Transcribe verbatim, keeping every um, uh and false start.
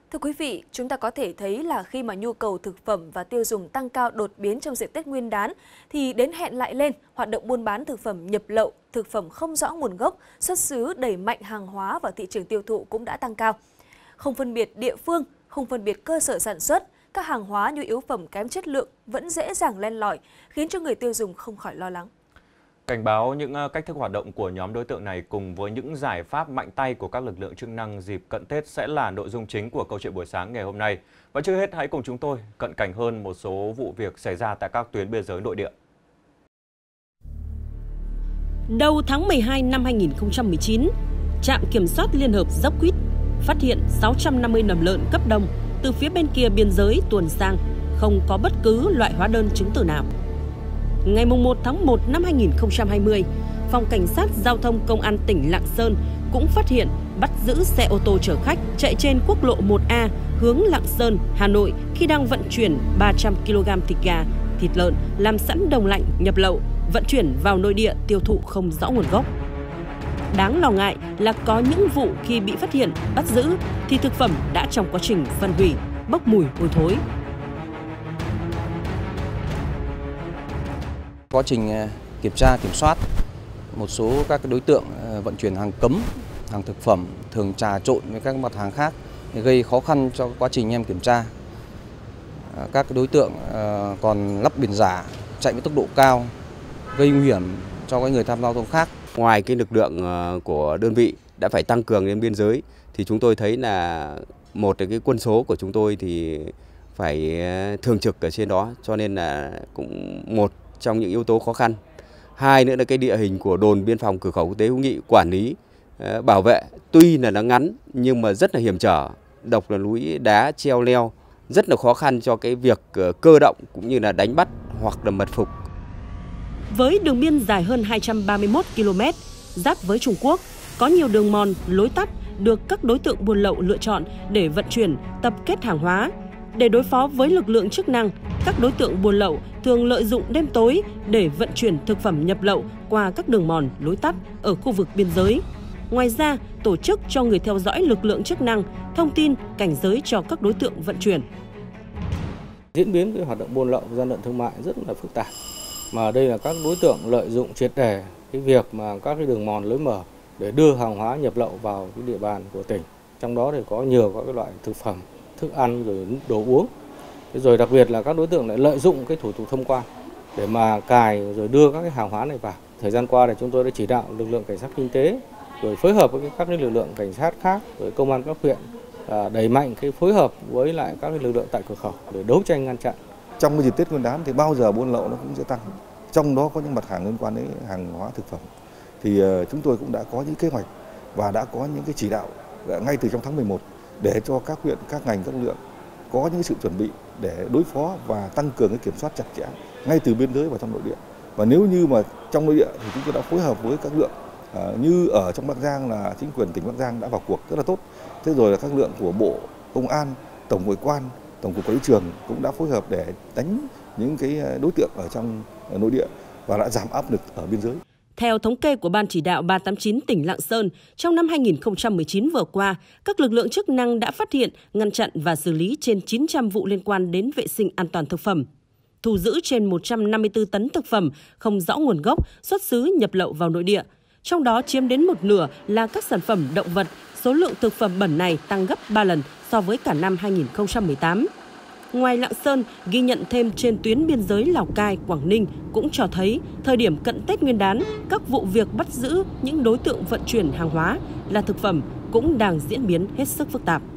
Thưa quý vị, chúng ta có thể thấy là khi mà nhu cầu thực phẩm và tiêu dùng tăng cao đột biến trong dịp Tết Nguyên đán, thì đến hẹn lại lên, hoạt động buôn bán thực phẩm nhập lậu, thực phẩm không rõ nguồn gốc, xuất xứ đẩy mạnh hàng hóa vào thị trường tiêu thụ cũng đã tăng cao. Không phân biệt địa phương, không phân biệt cơ sở sản xuất, các hàng hóa như yếu phẩm kém chất lượng vẫn dễ dàng len lỏi, khiến cho người tiêu dùng không khỏi lo lắng. Cảnh báo những cách thức hoạt động của nhóm đối tượng này cùng với những giải pháp mạnh tay của các lực lượng chức năng dịp cận Tết sẽ là nội dung chính của câu chuyện buổi sáng ngày hôm nay. Và trước hết, hãy cùng chúng tôi cận cảnh hơn một số vụ việc xảy ra tại các tuyến biên giới nội địa. Đầu tháng mười hai năm hai nghìn không trăm mười chín, trạm kiểm soát liên hợp Dốc Quýt phát hiện sáu trăm năm mươi nầm lợn cấp đông từ phía bên kia biên giới tuồn sang, không có bất cứ loại hóa đơn chứng từ nào. Ngày một tháng một năm hai nghìn không trăm hai mươi, Phòng Cảnh sát Giao thông Công an tỉnh Lạng Sơn cũng phát hiện bắt giữ xe ô tô chở khách chạy trên quốc lộ một A hướng Lạng Sơn, Hà Nội khi đang vận chuyển ba trăm ki lô gam thịt gà, thịt lợn làm sẵn đông lạnh nhập lậu, vận chuyển vào nội địa tiêu thụ không rõ nguồn gốc. Đáng lo ngại là có những vụ khi bị phát hiện, bắt giữ thì thực phẩm đã trong quá trình phân hủy, bốc mùi hôi thối. Quá trình kiểm tra, kiểm soát, một số các đối tượng vận chuyển hàng cấm, hàng thực phẩm thường trà trộn với các mặt hàng khác, gây khó khăn cho quá trình em kiểm tra. Các đối tượng còn lắp biển giả, chạy với tốc độ cao, gây nguy hiểm cho người tham gia giao thông khác. Ngoài cái lực lượng của đơn vị đã phải tăng cường đến biên giới, thì chúng tôi thấy là một cái quân số của chúng tôi thì phải thường trực ở trên đó, cho nên là cũng một trong những yếu tố khó khăn. Hai nữa là cái địa hình của đồn biên phòng cửa khẩu quốc tế Hữu Nghị quản lý, bảo vệ tuy là nó ngắn nhưng mà rất là hiểm trở, độc là núi đá treo leo, rất là khó khăn cho cái việc cơ động cũng như là đánh bắt hoặc là mật phục. Với đường biên dài hơn hai trăm ba mươi mốt ki lô mét, giáp với Trung Quốc, có nhiều đường mòn, lối tắt được các đối tượng buôn lậu lựa chọn để vận chuyển, tập kết hàng hóa. Để đối phó với lực lượng chức năng, các đối tượng buôn lậu thường lợi dụng đêm tối để vận chuyển thực phẩm nhập lậu qua các đường mòn, lối tắt ở khu vực biên giới. Ngoài ra, tổ chức cho người theo dõi lực lượng chức năng, thông tin, cảnh giới cho các đối tượng vận chuyển. Diễn biến cái hoạt động buôn lậu, gian lận thương mại rất là phức tạp. Mà đây là các đối tượng lợi dụng triệt để cái việc mà các cái đường mòn lối mở để đưa hàng hóa nhập lậu vào cái địa bàn của tỉnh. Trong đó thì có nhiều các cái loại thực phẩm, thức ăn rồi đồ uống. Thế rồi đặc biệt là các đối tượng lại lợi dụng cái thủ tục thông quan để mà cài rồi đưa các cái hàng hóa này vào. Thời gian qua thì chúng tôi đã chỉ đạo lực lượng cảnh sát kinh tế rồi phối hợp với các cái lực lượng cảnh sát khác, với công an các huyện đẩy mạnh cái phối hợp với lại các cái lực lượng tại cửa khẩu để đấu tranh ngăn chặn. Trong cái dịp Tết Nguyên đán thì bao giờ buôn lậu nó cũng sẽ tăng. Trong đó có những mặt hàng liên quan đến hàng hóa thực phẩm. Thì chúng tôi cũng đã có những kế hoạch và đã có những cái chỉ đạo ngay từ trong tháng mười một để cho các huyện, các ngành, các lực lượng có những sự chuẩn bị để đối phó và tăng cường cái kiểm soát chặt chẽ ngay từ biên giới và trong nội địa. Và nếu như mà trong nội địa thì chúng tôi đã phối hợp với các lượng à, như ở trong Bắc Giang là chính quyền tỉnh Bắc Giang đã vào cuộc rất là tốt. Thế rồi là các lượng của Bộ Công an, Tổng Hải quan, Tổng cục Quản lý Trường cũng đã phối hợp để đánh những cái đối tượng ở trong nội địa và đã giảm áp lực ở biên giới. Theo thống kê của Ban chỉ đạo ba tám chín tỉnh Lạng Sơn, trong năm hai nghìn không trăm mười chín vừa qua, các lực lượng chức năng đã phát hiện, ngăn chặn và xử lý trên chín trăm vụ liên quan đến vệ sinh an toàn thực phẩm. Thu giữ trên một trăm năm mươi tư tấn thực phẩm không rõ nguồn gốc, xuất xứ nhập lậu vào nội địa. Trong đó chiếm đến một nửa là các sản phẩm động vật, số lượng thực phẩm bẩn này tăng gấp ba lần so với cả năm hai nghìn không trăm mười tám. Ngoài Lạng Sơn, ghi nhận thêm trên tuyến biên giới Lào Cai, Quảng Ninh cũng cho thấy thời điểm cận Tết Nguyên đán, các vụ việc bắt giữ những đối tượng vận chuyển hàng hóa là thực phẩm cũng đang diễn biến hết sức phức tạp.